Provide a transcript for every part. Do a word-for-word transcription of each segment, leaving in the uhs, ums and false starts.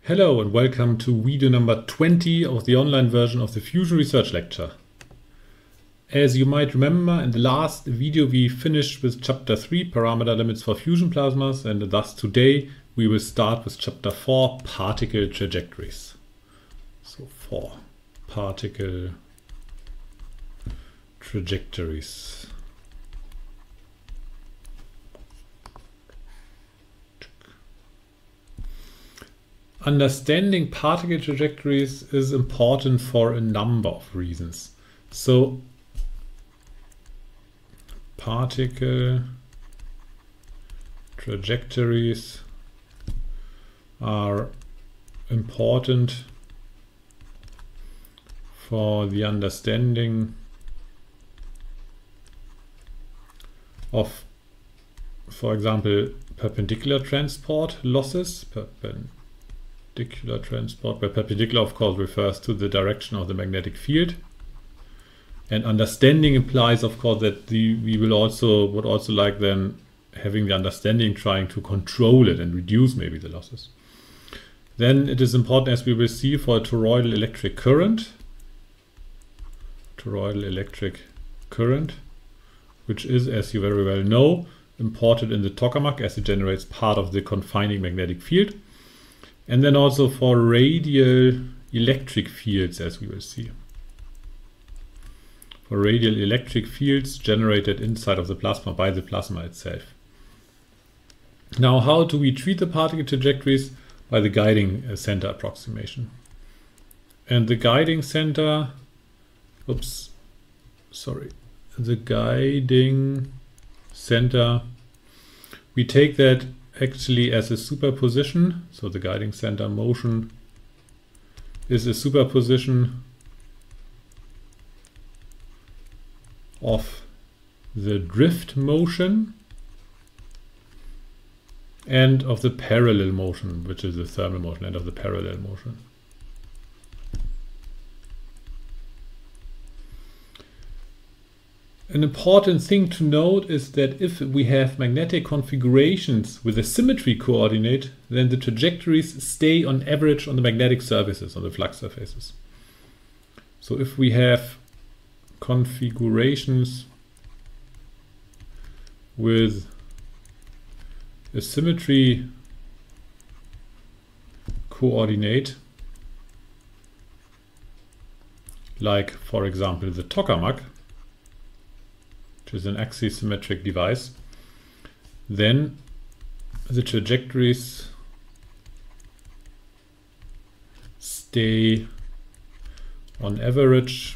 Hello and welcome to video number twenty of the online version of the Fusion Research Lecture. As you might remember, in the last video we finished with chapter three, parameter limits for fusion plasmas, and thus today we will start with chapter four, particle trajectories. So four, particle trajectories. Understanding particle trajectories is important for a number of reasons. So, particle trajectories are important for the understanding of, for example, perpendicular transport losses. Perpen Perpendicular transport, where perpendicular of course refers to the direction of the magnetic field, and understanding implies of course that the, we will also would also like then having the understanding trying to control it and reduce maybe the losses. Then it is important, as we will see, for a toroidal electric current toroidal electric current, which is, as you very well know, important in the tokamak as it generates part of the confining magnetic field. And then also for radial electric fields, as we will see. For radial electric fields generated inside of the plasma by the plasma itself. Now, how do we treat the particle trajectories? By the guiding center approximation. And the guiding center, oops, sorry, the guiding center, we take that actually as a superposition. So the guiding center motion is a superposition of the drift motion and of the parallel motion, which is the thermal motion, and of the parallel motion. An important thing to note is that if we have magnetic configurations with a symmetry coordinate, then the trajectories stay on average on the magnetic surfaces, on the flux surfaces. So if we have configurations with a symmetry coordinate, like for example the tokamak, is an axisymmetric device, then the trajectories stay on average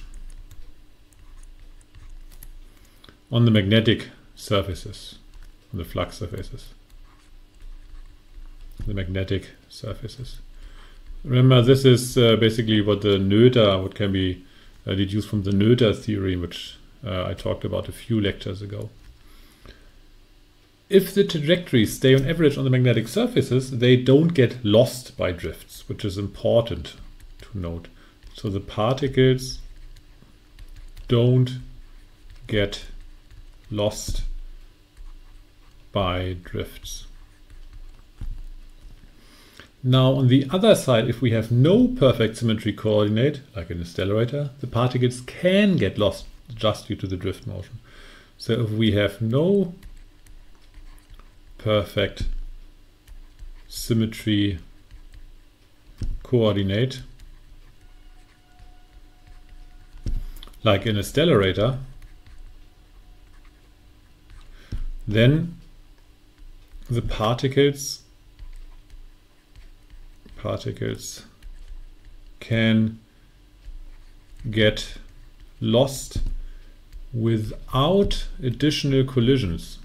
on the magnetic surfaces, on the flux surfaces, the magnetic surfaces. Remember, this is uh, basically what the Noether, what can be uh, deduced from the Noether theorem, which Uh, I talked about a few lectures ago. If the trajectories stay on average on the magnetic surfaces, they don't get lost by drifts, which is important to note. So the particles don't get lost by drifts. Now on the other side, if we have no perfect symmetry coordinate, like in a stellarator, the particles can get lost just due to the drift motion. So if we have no perfect symmetry coordinate, like in a stellarator, then the particles particles can get lost without additional collisions.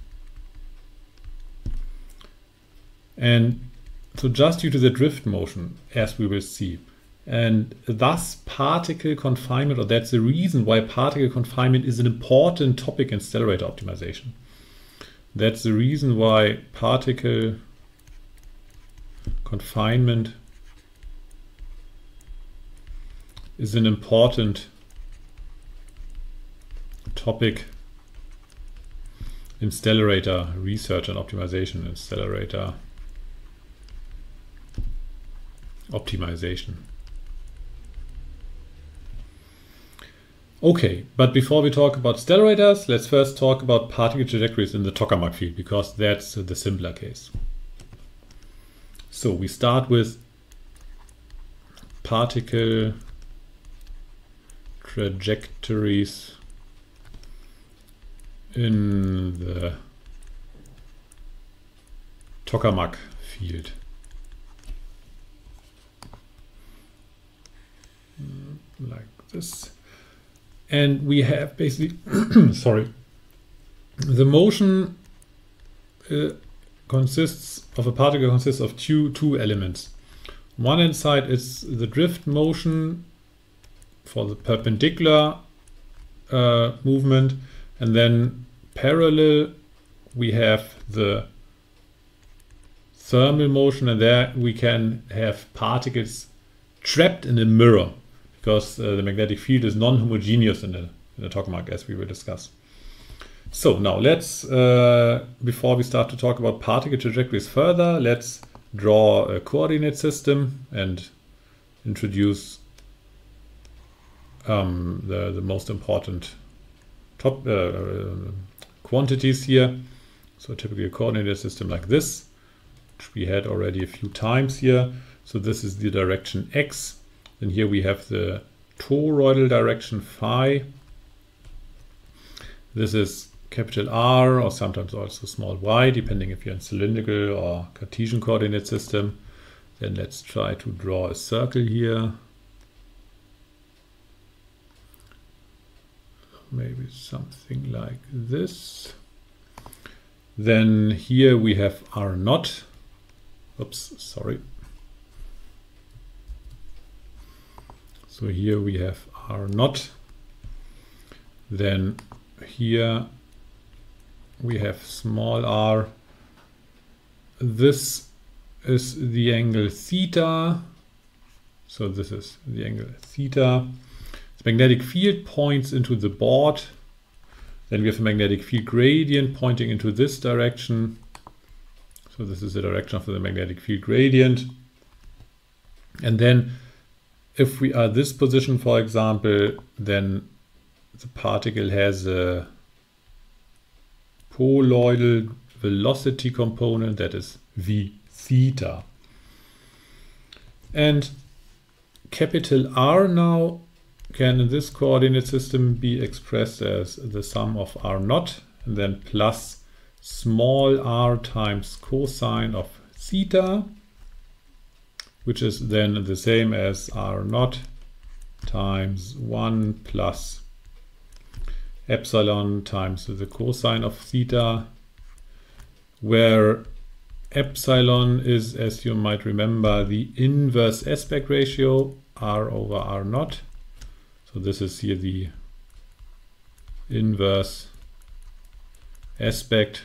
And so just due to the drift motion, as we will see. And thus particle confinement, or that's the reason why particle confinement is an important topic in stellarator optimization. That's the reason why particle confinement is an important topic in stellarator research and optimization, in stellarator optimization. Okay, but before we talk about stellar radars, let's first talk about particle trajectories in the tokamak field, because that's the simpler case. So we start with particle trajectories in the tokamak field. Like this. And we have basically, sorry, the motion uh, consists of a particle consists of two, two elements. One hand side is the drift motion for the perpendicular uh, movement, and then parallel we have the thermal motion, and there we can have particles trapped in a mirror, because uh, the magnetic field is non-homogeneous in the, in the tokamak, as we will discuss. So now let's, uh, before we start to talk about particle trajectories further, let's draw a coordinate system and introduce um, the, the most important top uh, uh, quantities here. So typically a coordinate system like this, which we had already a few times here. So this is the direction x. And here we have the toroidal direction phi. This is capital R, or sometimes also small y, depending if you're in cylindrical or Cartesian coordinate system. Then let's try to draw a circle here. Maybe something like this. Then here we have R naught. Oops, sorry. So here we have R naught. Then here we have small r. This is the angle theta. So this is the angle theta. The magnetic field points into the board. Then we have a magnetic field gradient pointing into this direction. So this is the direction of the magnetic field gradient. And then if we are this position, for example, then the particle has a poloidal velocity component, that is v theta. And capital R now can in this coordinate system be expressed as the sum of R naught and then plus small r times cosine of theta, which is then the same as R naught times one plus epsilon times the cosine of theta, where epsilon is, as you might remember, the inverse aspect ratio, R over R naught. So this is here the inverse aspect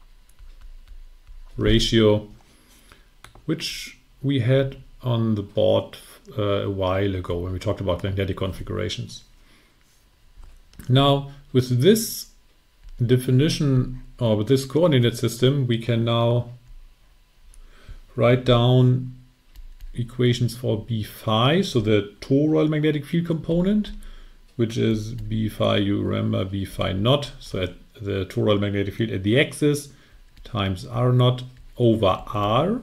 ratio, which we had on the board uh, a while ago when we talked about magnetic configurations. Now, with this definition, or with this coordinate system, we can now write down equations for B phi, so the toroidal magnetic field component, which is B phi, you remember B phi naught, so at the toroidal magnetic field at the axis times R naught over R.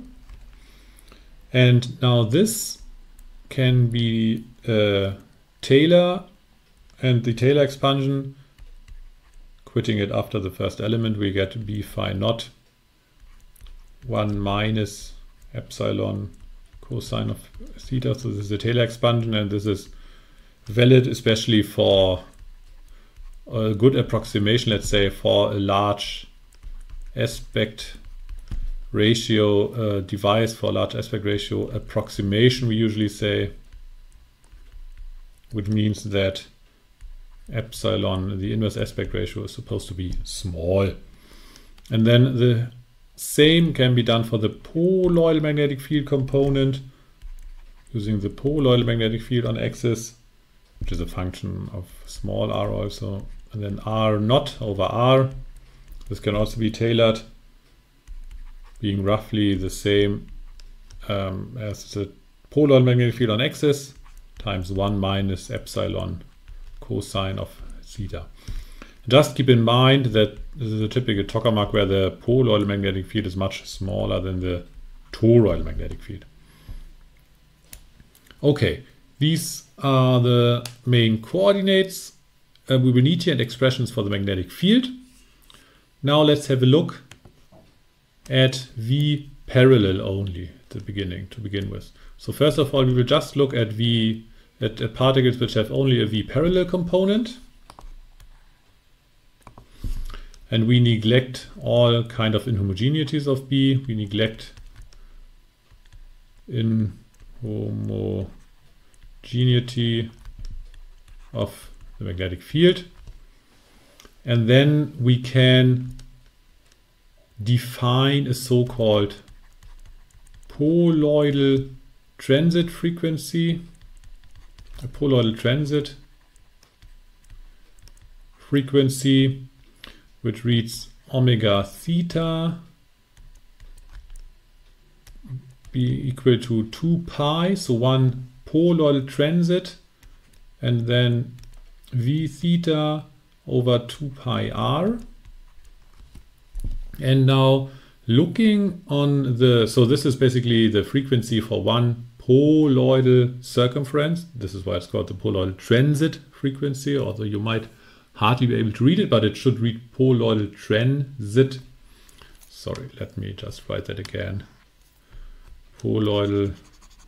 And now this can be uh, Taylor, and the Taylor expansion, quitting it after the first element, we get B phi naught one minus epsilon cosine of theta. So this is the Taylor expansion, and this is valid especially for a good approximation, let's say for a large aspect ratio uh, device, for a large aspect ratio approximation, we usually say, which means that epsilon, the inverse aspect ratio, is supposed to be small. And then the same can be done for the poloidal magnetic field component, using the poloidal magnetic field on axis, which is a function of small r also, and then R naught over R. This can also be tailored, being roughly the same um, as the polar magnetic field on axis times one minus epsilon cosine of theta. Just keep in mind that this is a typical tokamak where the poloidal magnetic field is much smaller than the toroidal magnetic field. Okay, these are the main coordinates uh, we will need here and expressions for the magnetic field. Now let's have a look at V parallel only at the beginning to begin with. So first of all, we will just look at V at, at particles which have only a V parallel component. And we neglect all kind of inhomogeneities of B. We neglect inhomogeneity of the magnetic field. And then we can define a so-called poloidal transit frequency, a poloidal transit frequency, which reads omega theta be equal to two pi, so one poloidal transit, and then V theta over two pi r. And now looking on the, so this is basically the frequency for one poloidal circumference. This is why it's called the poloidal transit frequency, although you might hardly be able to read it, but it should read poloidal transit. Sorry, let me just write that again. Poloidal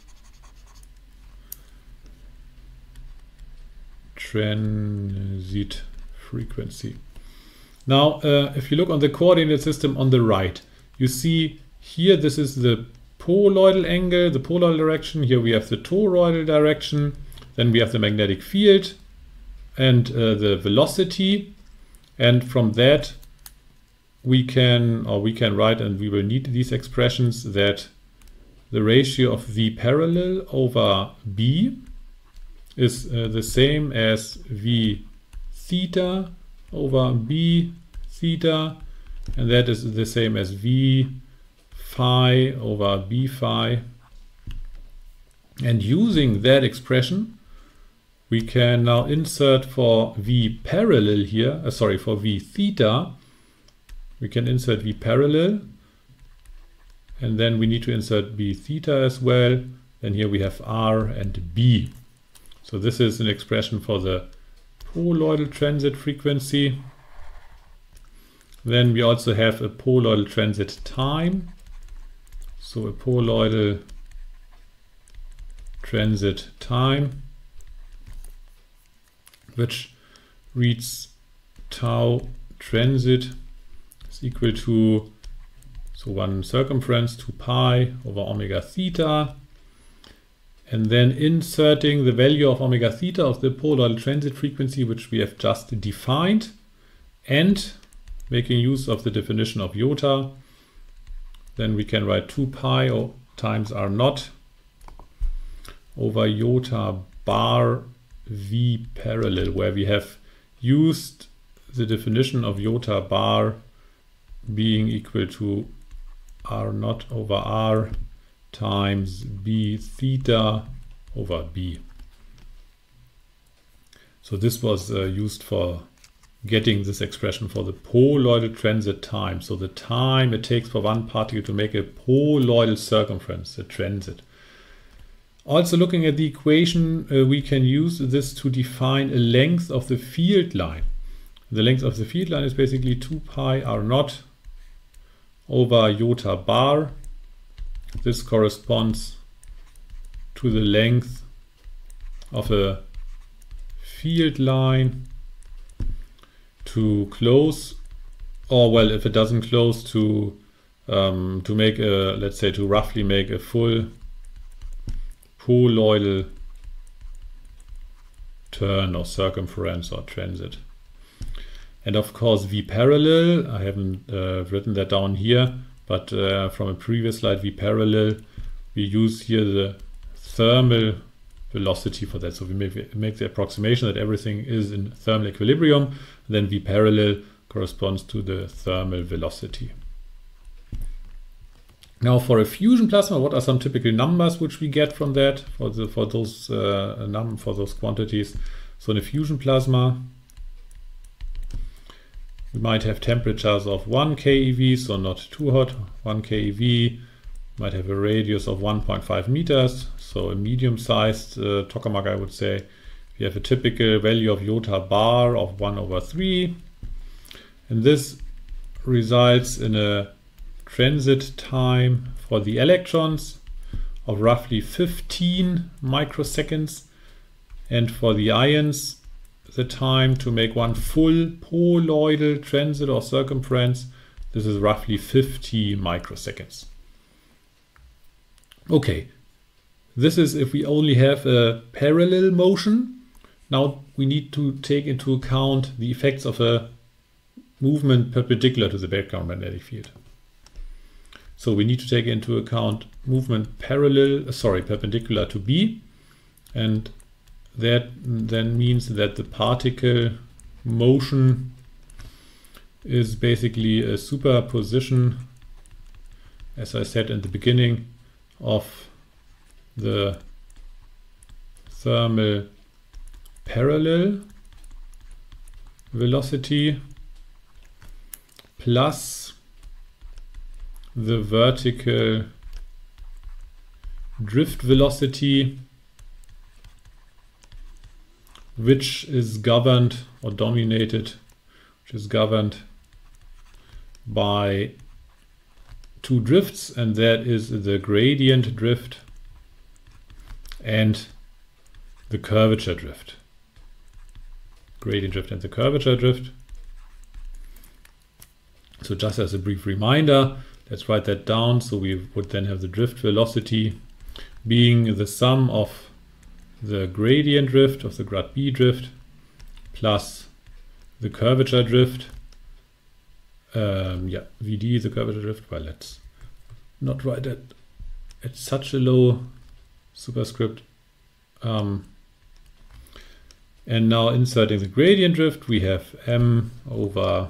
transit frequency. Now, uh, if you look on the coordinate system on the right, you see here this is the poloidal angle, the poloidal direction. Here we have the toroidal direction. Then we have the magnetic field and uh, the velocity, and from that we can or we can write, and we will need these expressions, that the ratio of V parallel over B is uh, the same as V theta over B theta, and that is the same as V phi over B phi. And using that expression, we can now insert for V parallel here, uh, sorry, for V theta, we can insert V parallel, and then we need to insert V theta as well. And here we have R and B. So this is an expression for the poloidal transit frequency. Then we also have a poloidal transit time. So a poloidal transit time, which reads tau transit is equal to, so one circumference, two pi over omega theta. And then inserting the value of omega theta of the poloidal transit frequency, which we have just defined, and making use of the definition of iota, then we can write two pi or times R naught over iota bar V parallel, where we have used the definition of iota bar being equal to R naught over R times B theta over B. So this was uh, used for getting this expression for the poloidal transit time. So the time it takes for one particle to make a poloidal circumference, the transit. Also looking at the equation, uh, we can use this to define a length of the field line. The length of the field line is basically two pi R naught over iota bar. This corresponds to the length of a field line to close, or well, if it doesn't close, to um, to make a, let's say, to roughly make a full poloidal turn or circumference or transit. And of course V parallel, I haven't uh, written that down here, but uh, from a previous slide, V parallel, we use here the thermal velocity for that. So we make, make the approximation that everything is in thermal equilibrium. Then V parallel corresponds to the thermal velocity. Now for a fusion plasma, what are some typical numbers which we get from that for the for those uh, num for those quantities? So in a fusion plasma, we might have temperatures of one keV, so not too hot, one keV. Might have a radius of one point five meters, so a medium-sized uh, tokamak, I would say. We have a typical value of iota bar of one over three, and this results in a transit time for the electrons of roughly fifteen microseconds, and for the ions the time to make one full poloidal transit or circumference, this is roughly fifty microseconds. Okay, this is if we only have a parallel motion. Now we need to take into account the effects of a movement perpendicular to the background magnetic field. So we need to take into account movement parallel, sorry, perpendicular to B, and that then means that the particle motion is basically a superposition, as I said in the beginning, of the thermal parallel velocity plus the vertical drift velocity, which is governed or dominated, which is governed by two drifts, and that is the gradient drift and the curvature drift. Gradient drift and the curvature drift. So just as a brief reminder, let's write that down. So we would then have the drift velocity being the sum of the gradient drift of the grad B drift plus the curvature drift. Um, yeah, V D, the curvature drift. Well, let's not write that at such a low superscript. Um, and now inserting the gradient drift, we have m over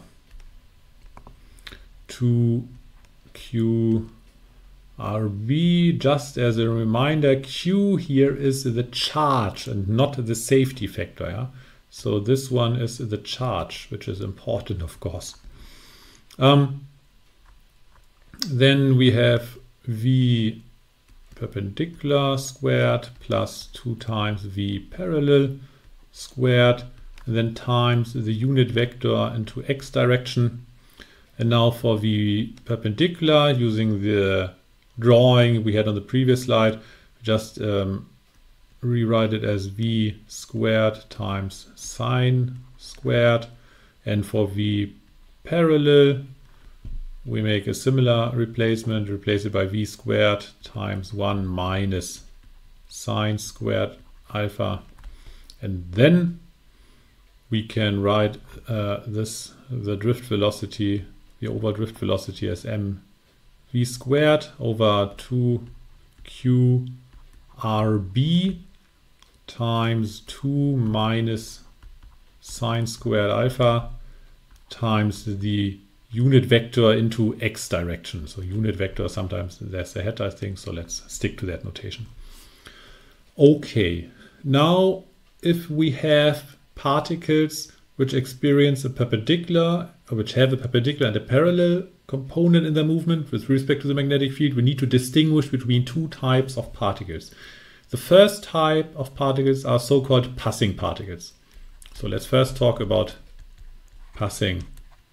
two Q R B. Just as a reminder, Q here is the charge and not the safety factor. Yeah? So this one is the charge, which is important, of course. Um, then we have V perpendicular squared plus two times V parallel squared, and then times the unit vector into x direction. And now for V perpendicular, using the drawing we had on the previous slide, just um, rewrite it as V squared times sine squared. And for V parallel, we make a similar replacement, replace it by V squared times one minus sine squared alpha. And then we can write uh, this, the drift velocity, the over drift velocity as m v squared over two Q R B times two minus sine squared alpha times the unit vector into x direction. So unit vector, sometimes there's a header thing, so let's stick to that notation. Okay, now if we have particles which experience a perpendicular, or which have a perpendicular and a parallel component in their movement with respect to the magnetic field, we need to distinguish between two types of particles. The first type of particles are so-called passing particles. So let's first talk about passing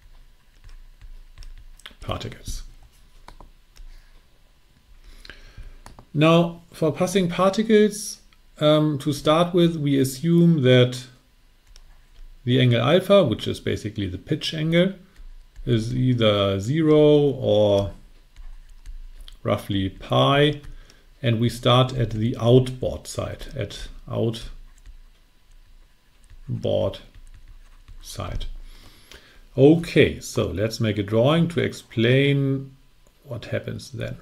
particles. Now, for passing particles, um, to start with, we assume that the angle alpha, which is basically the pitch angle, is either zero or roughly pi, and we start at the outboard side, at outboard side. Okay, so let's make a drawing to explain what happens then.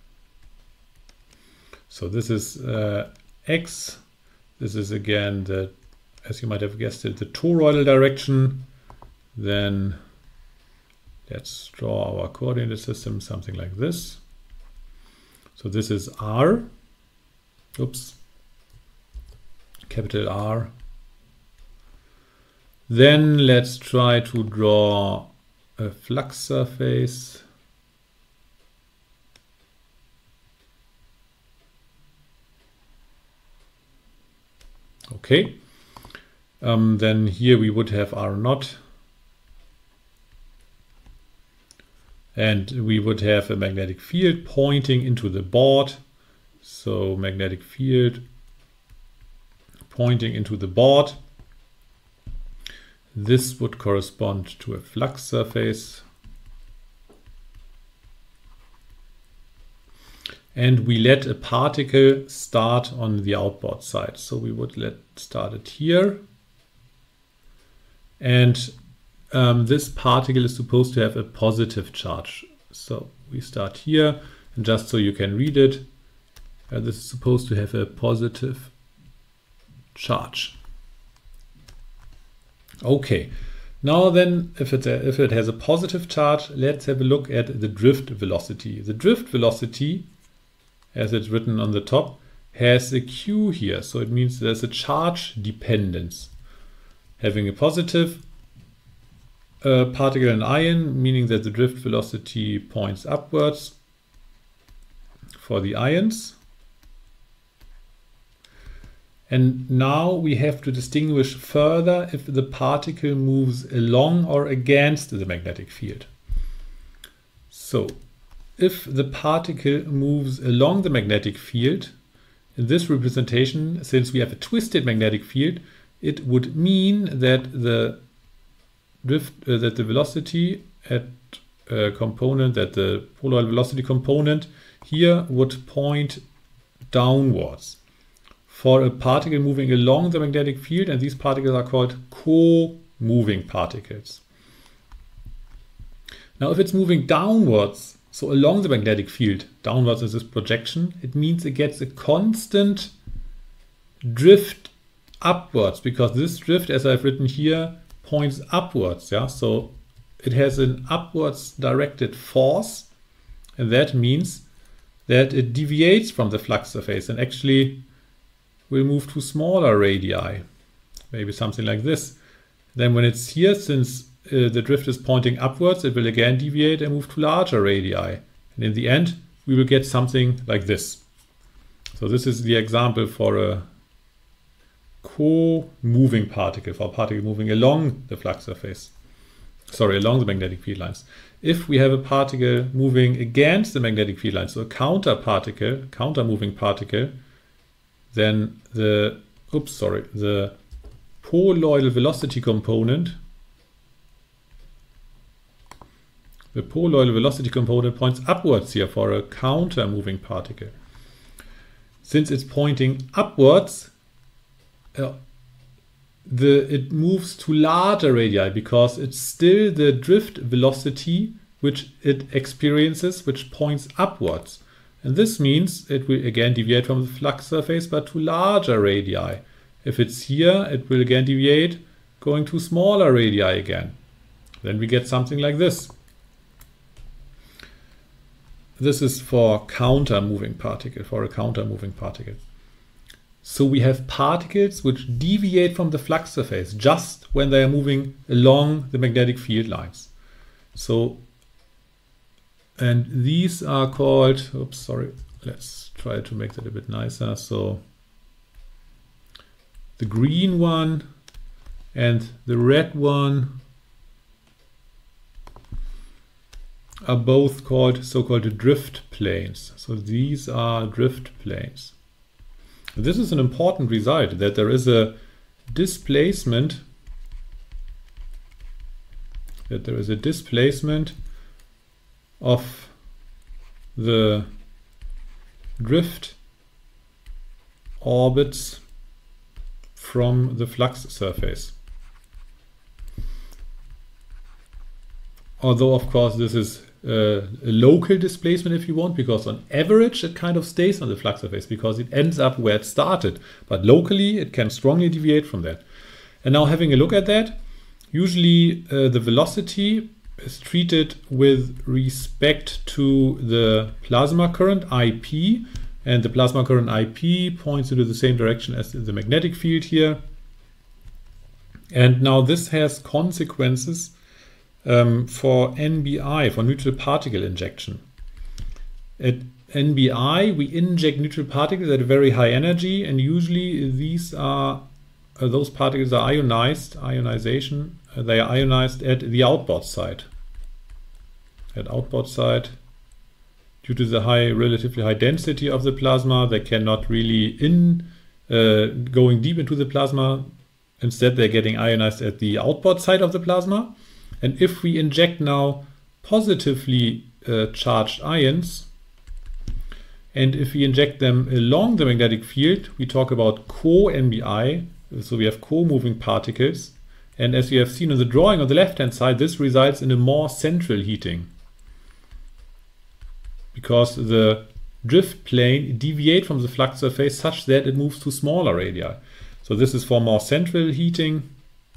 So this is uh, x. This is again the, as you might have guessed it, the toroidal direction. Then let's draw our coordinate system, something like this. So this is R. Oops. Capital R. Then let's try to draw a flux surface. Okay. Um, then here we would have R naught. And we would have a magnetic field pointing into the board. So magnetic field pointing into the board. This would correspond to a flux surface. And we let a particle start on the outboard side. So we would let start it here. And um, this particle is supposed to have a positive charge. So we start here, and just so you can read it, uh, this is supposed to have a positive charge. Okay, now then, if it, uh, if it has a positive charge, let's have a look at the drift velocity. The drift velocity, as it's written on the top, has a Q here. So it means there's a charge dependence. Having a positive uh, particle and ion, meaning that the drift velocity points upwards for the ions. And now we have to distinguish further if the particle moves along or against the magnetic field. So if the particle moves along the magnetic field, in this representation, since we have a twisted magnetic field, it would mean that the drift, uh, that the velocity at a component, that the poloidal velocity component here would point downwards. For a particle moving along the magnetic field, and these particles are called co-moving particles. Now, if it's moving downwards, so along the magnetic field, downwards is this projection, it means it gets a constant drift upwards, because this drift, as I've written here, points upwards. Yeah, so it has an upwards directed force, and that means that it deviates from the flux surface and actually will move to smaller radii, maybe something like this. Then when it's here, since uh, the drift is pointing upwards, it will again deviate and move to larger radii. And in the end, we will get something like this. So this is the example for a co-moving particle, for a particle moving along the flux surface. Sorry, along the magnetic field lines. If we have a particle moving against the magnetic field lines, so a counter particle, counter moving particle, then the, oops, sorry, the poloidal velocity component, the poloidal velocity component points upwards here for a counter moving particle. Since it's pointing upwards, uh, the it moves to larger radii because it's still the drift velocity which it experiences, which points upwards. And this means it will again deviate from the flux surface, but to larger radii. If it's here, it will again deviate, going to smaller radii again. Then we get something like this. This is for counter moving particle, for a counter moving particle. So we have particles which deviate from the flux surface just when they are moving along the magnetic field lines. So and these are called, oops, sorry, let's try to make that a bit nicer. So the green one and the red one are both called so-called drift planes. So these are drift planes. This is an important result, that there is a displacement, that there is a displacement of the drift orbits from the flux surface. Although, of course, this is uh, a local displacement if you want, because on average it kind of stays on the flux surface because it ends up where it started. But locally it can strongly deviate from that. And now having a look at that, usually uh, the velocity is treated with respect to the plasma current I P, and the plasma current I P points into the same direction as the magnetic field here. And now this has consequences um, for N B I, for neutral particle injection. At N B I, we inject neutral particles at a very high energy, and usually these are uh, those particles are ionized, ionization. Uh, they are ionized at the outboard side. At outboard side, due to the high, relatively high density of the plasma, they cannot really in uh, going deep into the plasma. Instead, they're getting ionized at the outboard side of the plasma. And if we inject now positively uh, charged ions, and if we inject them along the magnetic field, we talk about co-N B I, so we have co-moving particles. And as you have seen in the drawing on the left-hand side, this results in a more central heating, because the drift plane deviates from the flux surface such that it moves to smaller radii. So this is for more central heating.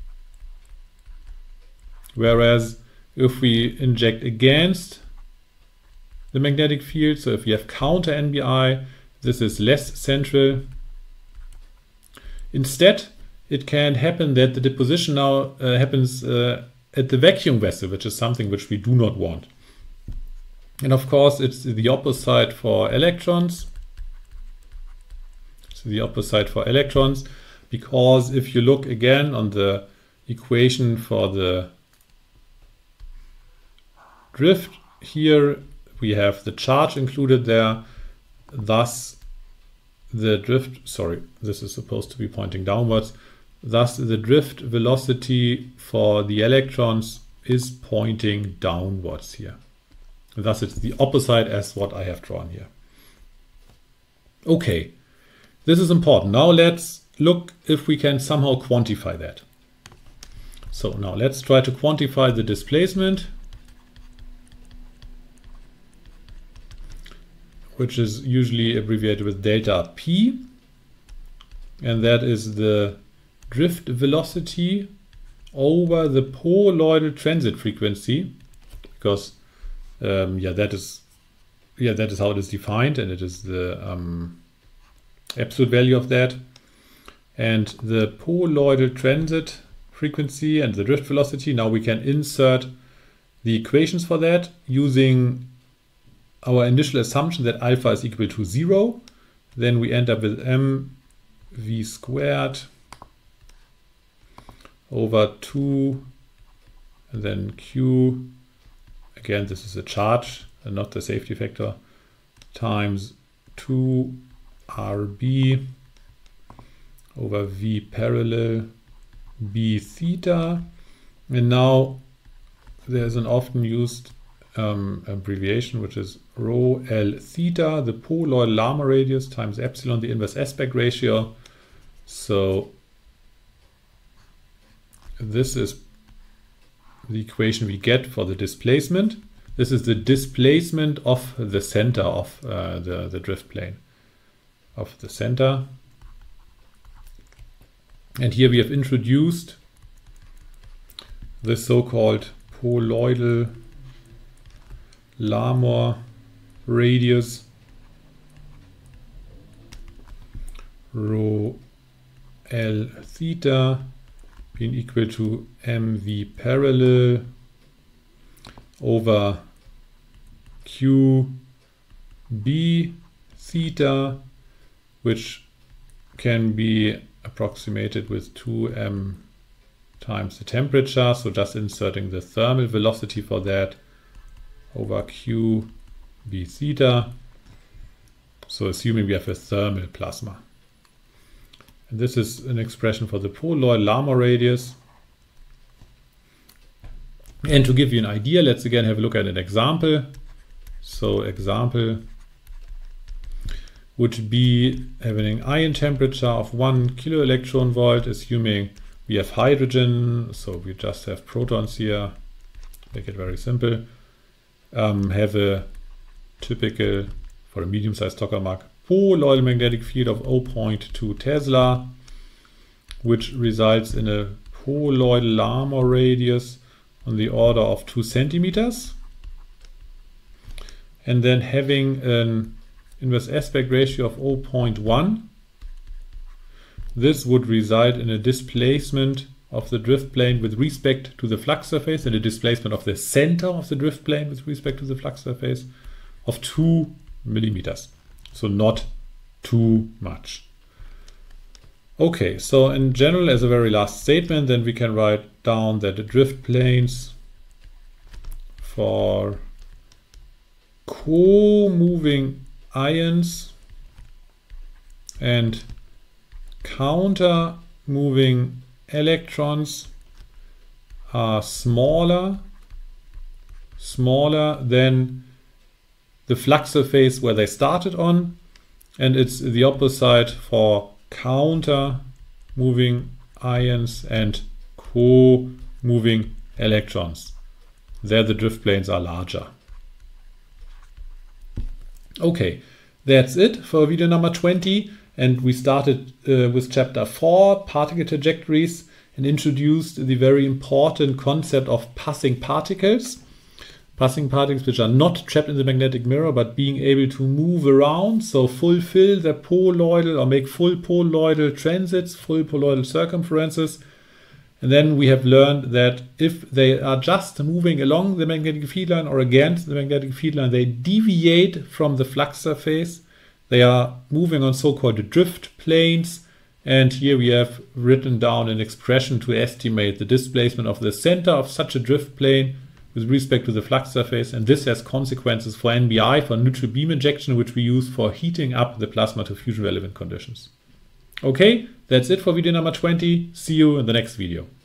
Whereas if we inject against the magnetic field, so if we have counter N B I, this is less central. Instead, it can happen that the deposition now uh, happens uh, at the vacuum vessel, which is something which we do not want. And of course, it's the opposite for electrons. It's the opposite for electrons, because if you look again on the equation for the drift, here we have the charge included there. Thus, the drift, sorry, this is supposed to be pointing downwards. Thus, the drift velocity for the electrons is pointing downwards here. Thus, it's the opposite as what I have drawn here. Okay, this is important. Now let's look if we can somehow quantify that. So now let's try to quantify the displacement, which is usually abbreviated with delta P, and that is the drift velocity over the poloidal transit frequency, because um, yeah, that is yeah that is how it is defined, and it is the um, absolute value of that. And the poloidal transit frequency and the drift velocity, now we can insert the equations for that using our initial assumption that alpha is equal to zero. Then we end up with mv squared over two, and then q, again this is a charge and not the safety factor, times two R B over v parallel b theta. And now there's an often used um, abbreviation, which is rho L theta, the poloidal Larmor radius, times epsilon, the inverse aspect ratio. So this is the equation we get for the displacement. This is the displacement of the center of uh, the, the drift plane, of the center. And here we have introduced the so-called poloidal Larmor radius, rho L theta being equal to mv parallel over q b theta, which can be approximated with two m times the temperature. So just inserting the thermal velocity for that over q b theta. So assuming we have a thermal plasma. And this is an expression for the poloidal Larmor radius. And to give you an idea, let's again have a look at an example. So example would be having an ion temperature of one kilo electron volt, assuming we have hydrogen, so we just have protons here, make it very simple. Um, have a typical, for a medium-sized tokamak, poloidal magnetic field of zero point two Tesla, which results in a poloidal Larmor radius on the order of two centimeters, and then having an inverse aspect ratio of zero point one. This would result in a displacement of the drift plane with respect to the flux surface and a displacement of the center of the drift plane with respect to the flux surface of two millimeters. So not too much. Okay, so in general, as a very last statement, then we can write down that the drift planes for co-moving ions and counter-moving electrons are smaller, smaller than the flux surface where they started on, and it's the opposite for counter-moving ions and co-moving electrons. There the drift planes are larger. Okay, that's it for video number twenty, and we started uh, with chapter four, particle trajectories, and introduced the very important concept of passing particles. Passing particles which are not trapped in the magnetic mirror but being able to move around, so fulfill their poloidal or make full poloidal transits, full poloidal circumferences. And then we have learned that if they are just moving along the magnetic field line or against the magnetic field line, they deviate from the flux surface. They are moving on so-called drift planes. And here we have written down an expression to estimate the displacement of the center of such a drift plane with respect to the flux surface, and this has consequences for N B I, for neutral beam injection, which we use for heating up the plasma to fusion relevant conditions. Okay, that's it for video number twenty. See you in the next video.